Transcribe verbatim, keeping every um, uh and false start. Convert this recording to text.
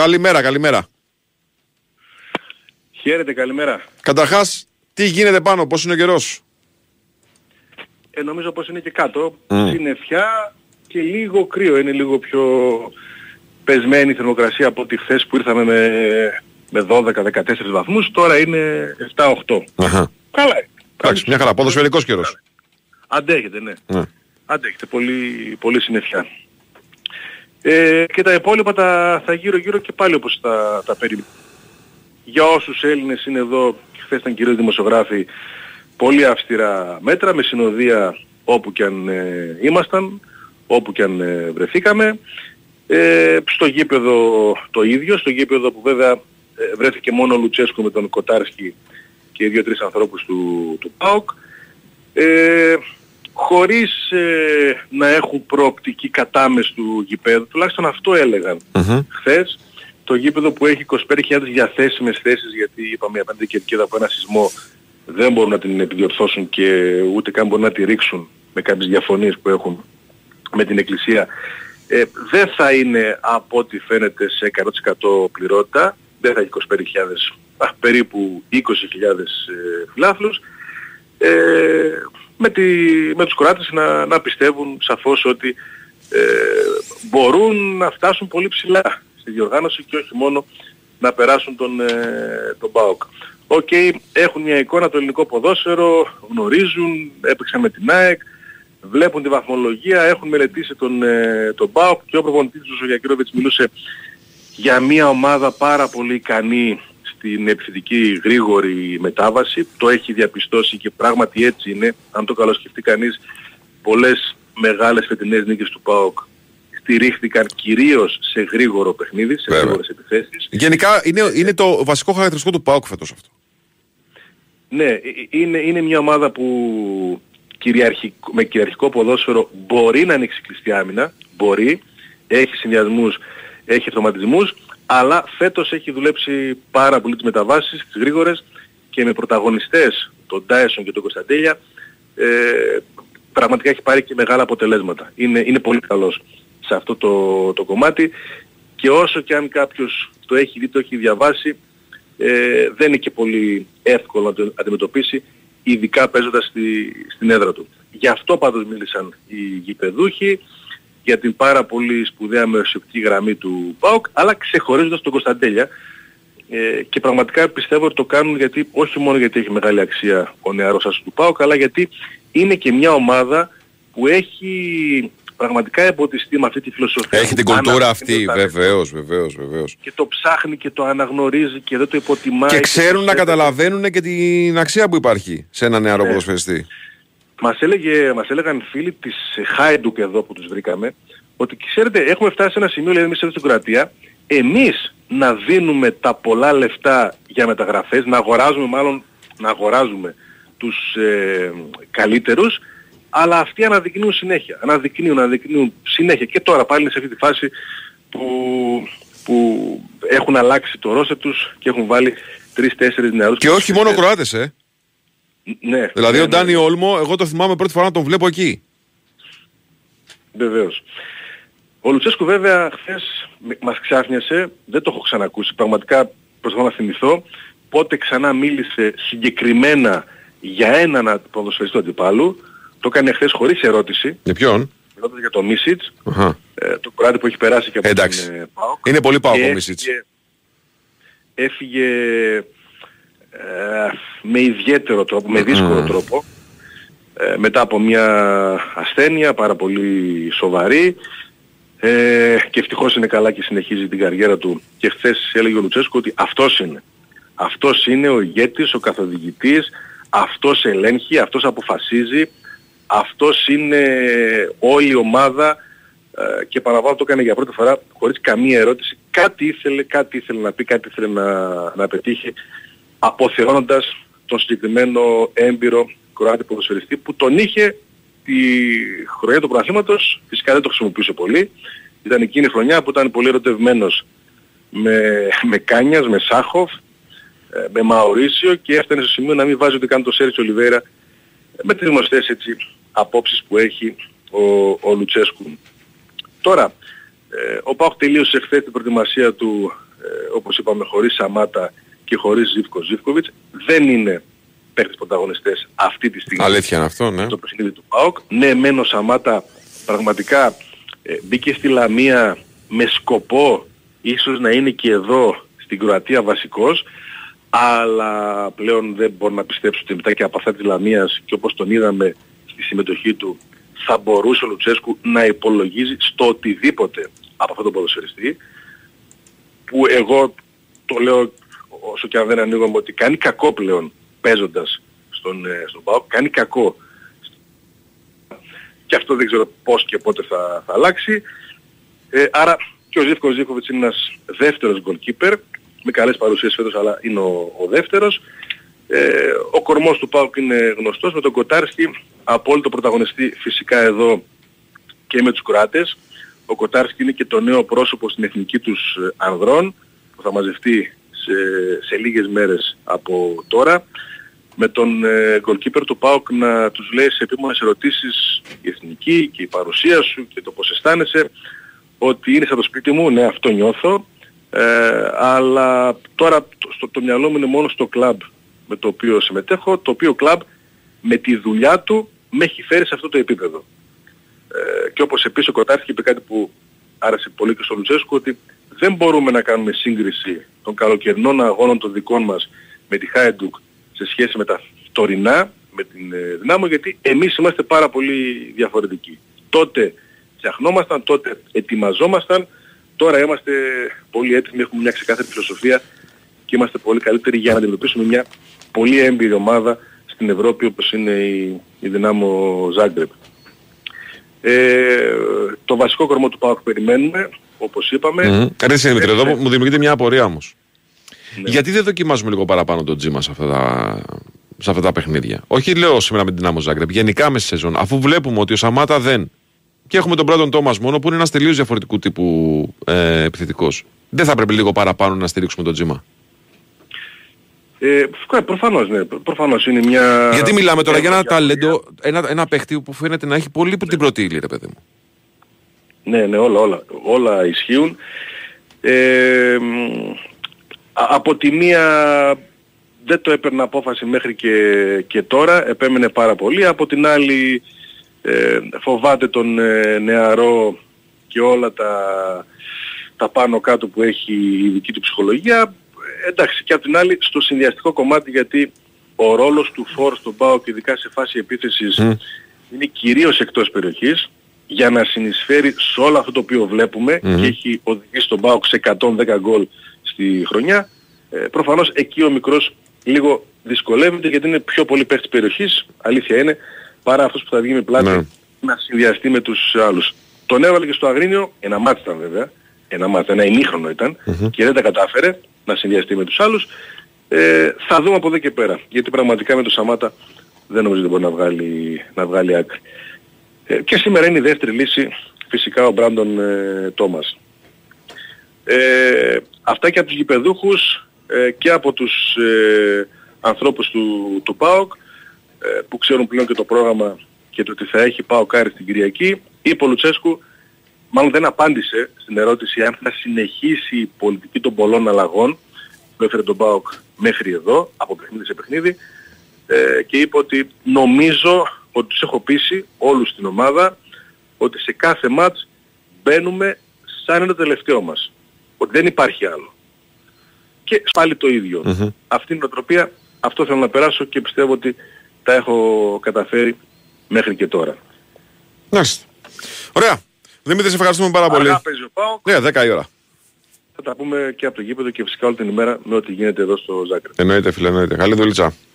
Καλημέρα, καλημέρα. Χαίρετε, καλημέρα. Καταρχάς, τι γίνεται πάνω, πώς είναι ο καιρός? Ε, νομίζω πως είναι και κάτω. Mm. Συννεφιά και λίγο κρύο. Είναι λίγο πιο πεσμένη η θερμοκρασία από τη χθες που ήρθαμε με, με δώδεκα δεκατέσσερις βαθμούς. Τώρα είναι επτά οκτώ. Uh-huh. Καλά. Εντάξει, μια χαρά. Ποδοσφαιρικός καιρός. Αντέχεται, ναι. Mm. Αντέχεται. Πολύ, πολύ συννεφιά. Ε, και τα υπόλοιπα τα, θα γύρω γύρω και πάλι όπως τα, τα περίμενα. Για όσους Έλληνες είναι εδώ, χθες ήταν κυρίως δημοσιογράφοι, πολύ αυστηρά μέτρα, με συνοδεία όπου και αν ε, ήμασταν, όπου και αν ε, βρεθήκαμε. Ε, στο γήπεδο το ίδιο, στο γήπεδο που βέβαια ε, βρέθηκε μόνο ο Λουτσέσκου με τον Κοτάρσκι και οι δύο-τρεις ανθρώπους του, του ΠΑΟΚ. Ε, χωρίς ε, να έχουν προοπτική κατάμεση του γηπέδου, τουλάχιστον αυτό έλεγαν mm-hmm. χθες. Το γήπεδο που έχει είκοσι πέντε χιλιάδες διαθέσιμες θέσεις, γιατί είπαμε απέναντι κερκίδα από ένα σεισμό δεν μπορούν να την επιδιορθώσουν και ούτε καν μπορούν να τη ρίξουν με κάποιες διαφωνίες που έχουν με την Εκκλησία, ε, δεν θα είναι από ό,τι φαίνεται σε εκατό τοις εκατό πληρότητα, δεν θα έχει είκοσι πέντε χιλιάδες, α, περίπου είκοσι χιλιάδες ε, φιλάθλους, ε, με, τη, με τους Κροάτες να, να πιστεύουν σαφώς ότι ε, μπορούν να φτάσουν πολύ ψηλά στη διοργάνωση και όχι μόνο να περάσουν τον, ε, τον ΠΑΟΚ. Οκ, okay, έχουν μια εικόνα το ελληνικό ποδόσφαιρο, γνωρίζουν, έπαιξαν με την ΑΕΚ, βλέπουν τη βαθμολογία, έχουν μελετήσει τον, ε, τον ΠΑΟΚ και ο προπονητής του Ζογιακυρόβιτς μιλούσε για μια ομάδα πάρα πολύ ικανή στην επιθετική γρήγορη μετάβαση. Το έχει διαπιστώσει και πράγματι έτσι είναι. Αν το καλοσκεφτεί κανείς, πολλές μεγάλες φετινές νίκες του ΠΑΟΚ στηρίχθηκαν κυρίως σε γρήγορο παιχνίδι, σε Βέβαια. γρήγορες επιθέσεις. Γενικά είναι, είναι το βασικό χαρακτηριστικό του ΠΑΟΚ φέτος αυτό. Ναι, είναι, είναι μια ομάδα που κυριαρχικό, με κυριαρχικό ποδόσφαιρο μπορεί να ανοίξει κλειστή άμυνα, μπορεί, έχει συνδυασμούς, έχει αυτοματισμούς, αλλά φέτος έχει δουλέψει πάρα πολύ τις μεταβάσεις, τις γρήγορες και με πρωταγωνιστές, τον Ντάισον και τον Κωνσταντέλια, ε, πραγματικά έχει πάρει και μεγάλα αποτελέσματα. Είναι, είναι πολύ καλός σε αυτό το, το κομμάτι και όσο και αν κάποιος το έχει δει, το έχει διαβάσει, ε, δεν είναι και πολύ εύκολο να το αντιμετωπίσει, ειδικά παίζοντας στη, στην έδρα του. Γι' αυτό πάντως μίλησαν οι γηπεδούχοι, για την πάρα πολύ σπουδαία μεσοπτική γραμμή του ΠΑΟΚ, αλλά ξεχωρίζοντας τον Κωνσταντέλια, ε, και πραγματικά πιστεύω ότι το κάνουν γιατί, όχι μόνο γιατί έχει μεγάλη αξία ο νεαρός άσος του ΠΑΟΚ, αλλά γιατί είναι και μια ομάδα που έχει πραγματικά εμποτιστεί με αυτή τη φιλοσοφία. Έχει την κουλτούρα αυτή, βεβαίως, βεβαίως, βεβαίως. Και το ψάχνει και το αναγνωρίζει και δεν το υποτιμάει. Και ξέρουν και να καταλαβαίνουν και την αξία που υπάρχει σε ένα νεαρό ναι. ποδοσφαιριστή. Μας, έλεγε, μας έλεγαν φίλοι της Χάιντουκ εδώ που τους βρήκαμε, ότι ξέρετε έχουμε φτάσει σε ένα σημείο, δηλαδή εμείς εδώ στην Κροατία, εμείς να δίνουμε τα πολλά λεφτά για μεταγραφές, να αγοράζουμε μάλλον, να αγοράζουμε τους ε, καλύτερους, αλλά αυτοί αναδεικνύουν συνέχεια, αναδεικνύουν, αναδεικνύουν συνέχεια και τώρα πάλι είναι σε αυτή τη φάση που, που έχουν αλλάξει το ρόστερ τους και έχουν βάλει τρεις-τέσσερις νεαρούς. Και όχι μόνο Κροάτες, ε. Ναι. Δηλαδή ναι, ο Ντάνι ναι. Όλμο, εγώ το θυμάμαι πρώτη φορά να τον βλέπω εκεί. Βεβαίως. Ο Λουτσέσκου βέβαια χθες μας ξάφνιασε, δεν το έχω ξανακούσει, πραγματικά προσπαθώ να θυμηθώ, πότε ξανά μίλησε συγκεκριμένα για έναν ποδοσφαιριστή αντιπάλου. Το έκανε χθες χωρίς ερώτηση. Για ποιον? Μιλώντας για το Μίσιτς, uh-huh. ε, το κουράδι που έχει περάσει και από Εντάξει. τον ε, ΠΑΟΚ. Είναι πολύ ΠΑΟΚ ο Μίσιτς. Έφυγε, έφυγε ε, με ιδιαίτερο τρόπο, με δύσκολο mm. τρόπο, ε, μετά από μια ασθένεια πάρα πολύ σοβαρή, ε, και ευτυχώς είναι καλά και συνεχίζει την καριέρα του. Και χθες έλεγε ο Λουτσέσκου ότι αυτός είναι. Αυτός είναι ο ηγέτης, ο καθοδηγητής, αυτός ελέγχει, αυτός αποφασίζει, αυτός είναι όλη η ομάδα, ε, και παραβάλλω το έκανε για πρώτη φορά χωρίς καμία ερώτηση. Κάτι ήθελε, κάτι ήθελε να πει, κάτι ήθελε να, να πετύχει, αποθεώνοντας τον συγκεκριμένο έμπειρο Κροάτη ποδοσφαιριστή που τον είχε τη χρονιά του πρωταθλήματος, φυσικά δεν το χρησιμοποιούσε πολύ. Ήταν εκείνη η χρονιά που ήταν πολύ ερωτευμένος με, με Κάνιας, με Σάχοφ, με Μαουρίσιο και έφτανε στο σημείο να μην βάζει ούτε καν το Σέρτσιο Ολιβέιρα, με τις γνωστές έτσι απόψεις που έχει ο, ο Λουτσέσκου. Τώρα, ε, ο ΠΑΟΚ τελείωσε χθες την προετοιμασία του όπως είπαμε, χωρίς Σαμάτα και χωρίς Ζίβκο Ζίβκοβιτς, δεν είναι παίκτες πρωταγωνιστές αυτή τη στιγμή. Αλήθεια είναι αυτό, ναι. Το παιχνίδι του ΠΑΟΚ. Ναι, μεν ο Σαμάτα πραγματικά ε, μπήκε στη Λαμία με σκοπό ίσως να είναι και εδώ στην Κροατία βασικός, αλλά πλέον δεν μπορώ να πιστέψω ότι μετά και από αυτά της Λαμίας και όπως τον είδαμε στη συμμετοχή του, θα μπορούσε ο Λουτσέσκου να υπολογίζει στο οτιδήποτε από αυτόν τον ποδοσφαιριστή, που εγώ το λέω όσο και αν δεν ανοίγομαι ότι κάνει κακό πλέον παίζοντας στον, στον ΠΑΟΚ, κάνει κακό. Και αυτό δεν ξέρω πώς και πότε θα, θα αλλάξει. Ε, άρα και ο Ζίβκο Ζίβκοβιτς είναι ένας δεύτερος goalkeeper, με καλές παρουσίες φέτος, αλλά είναι ο, ο δεύτερος. Ε, ο κορμός του ΠΑΟΚ είναι γνωστός, με τον Κοτάρσκι απόλυτο πρωταγωνιστή φυσικά εδώ και με τους Κροάτες. Ο Κοτάρσκι είναι και το νέο πρόσωπο στην εθνική τους ανδρών, που θα μαζευτεί σε, σε λίγες μέρες από τώρα. Με τον ε, goalkeeper του ΠΑΟΚ να τους λέει σε επίμονες ερωτήσεις η εθνική και η παρουσία σου και το πώς αισθάνεσαι, ότι είναι σαν το σπίτι μου, ναι αυτό νιώθω, ε, αλλά τώρα το, στο, το μυαλό μου είναι μόνο στο κλαμπ με το οποίο συμμετέχω, το οποίο κλαμπ με τη δουλειά του με έχει φέρει σε αυτό το επίπεδο. Ε, και όπως επίσης ο Κοτάρσκι είπε κάτι που άρεσε πολύ και στο Λουτσέσκου, ότι δεν μπορούμε να κάνουμε σύγκριση των καλοκαιρινών αγώνων των δικών μας με τη Χάιντουκ σε σχέση με τα τωρινά, με την ε, Δυνάμω, γιατί εμείς είμαστε πάρα πολύ διαφορετικοί. Τότε φτιαχνόμασταν, τότε ετοιμαζόμασταν, τώρα είμαστε πολύ έτοιμοι, έχουμε μια ξεκάθαρη φιλοσοφία και είμαστε πολύ καλύτεροι για να αντιμετωπίσουμε μια πολύ έμπειρη ομάδα στην Ευρώπη όπως είναι η, η Δυνάμω Ζάγκρεπ. Ε, το βασικό κορμό του ΠΑΟΚ περιμένουμε, όπως είπαμε. Mm-hmm. Ρε Δημήτρη, εδώ μου δημιουργείται μια απορία όμως. Ναι. Γιατί δεν δοκιμάζουμε λίγο παραπάνω τον τζίμα σε αυτά τα, σε αυτά τα παιχνίδια? Όχι λέω σήμερα με την Δυνάμω Ζάγκρεπ, γενικά μέσα στη σεζόν, αφού βλέπουμε ότι ο Σαμάτα δεν. Και έχουμε τον Μπράντον Τόμας μόνο που είναι ένας τελείως διαφορετικού τύπου ε, επιθετικός. Δεν θα πρέπει λίγο παραπάνω να στηρίξουμε τον τζίμα? Ε, προφανώς, ναι. Προφανώς είναι μια... Γιατί μιλάμε τώρα για ένα ταλέντο, ένα, ένα παίχτη που φαίνεται να έχει πολύ την πρώτη ύλη, ρε παιδί μου. Ναι, ναι, όλα, όλα, όλα ισχύουν. Ε, από τη μία δεν το έπαιρνε απόφαση μέχρι και, και τώρα, επέμενε πάρα πολύ. Από την άλλη ε, φοβάται τον ε, νεαρό και όλα τα, τα πάνω κάτω που έχει η δική του ψυχολογία. Εντάξει, και από την άλλη στο συνδυαστικό κομμάτι, γιατί ο ρόλος του φορ στον ΠΑΟΚ, ειδικά σε φάση επίθεσης, mm. είναι κυρίως εκτός περιοχής, για να συνεισφέρει σε όλο αυτό το οποίο βλέπουμε mm. και έχει οδηγήσει τον ΠΑΟΚ σε εκατόν δέκα γκολ στη χρονιά. Ε, προφανώς εκεί ο μικρός λίγο δυσκολεύεται, γιατί είναι πιο πολύ παίκτης περιοχής, αλήθεια είναι, παρά αυτός που θα βγει με πλάτη mm. να συνδυαστεί με τους άλλους. Τον έβαλε και στο Αγρίνιο, ένα μάτι ήταν βέβαια, ένα μάτι, ένα ημίχρονο ήταν mm-hmm. και δεν τα κατάφερε να συνδυαστεί με τους άλλους. Ε, θα δούμε από εδώ και πέρα, γιατί πραγματικά με τον Σαμάτα δεν νομίζω ότι μπορεί να βγάλει, να βγάλει άκρη. Ε, και σήμερα είναι η δεύτερη λύση φυσικά ο Μπράντον ε, Τόμας. Ε, αυτά και από τους γηπεδούχους ε, και από τους ε, ανθρώπους του, του ΠΑΟΚ ε, που ξέρουν πλέον και το πρόγραμμα και το ότι θα έχει ΠΑΟΚ Άρη στην Κυριακή. Είπε ο Λουτσέσκου, μάλλον δεν απάντησε στην ερώτηση αν θα συνεχίσει η πολιτική των πολλών αλλαγών που έφερε τον ΠΑΟΚ μέχρι εδώ, από παιχνίδι σε παιχνίδι, ε, και είπε ότι νομίζω ότι τους έχω πείσει όλους στην ομάδα ότι σε κάθε μάτς μπαίνουμε σαν είναι το τελευταίο μας. Ότι δεν υπάρχει άλλο. Και πάλι το ίδιο. Mm-hmm. Αυτή είναι η νοοτροπία, αυτό θέλω να περάσω και πιστεύω ότι τα έχω καταφέρει μέχρι και τώρα. Μάλιστα. Ωραία. Δημήτρη, σε ευχαριστούμε πάρα πολύ. Αργά παίζει ο ΠΑΟΚ. Ναι, δέκα η ώρα. Θα τα πούμε και από το γήπεδο και φυσικά όλη την ημέρα με ό,τι γίνεται εδώ στο Ζάγκρεπ. Εννοείται φίλε, εννοείται. Καλή δουλίτσα.